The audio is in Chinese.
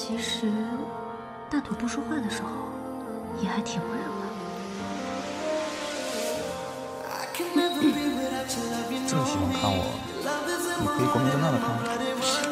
其实，大腿不说话的时候，也还挺温柔的。 这么喜欢看我，你可以光明正大的看我。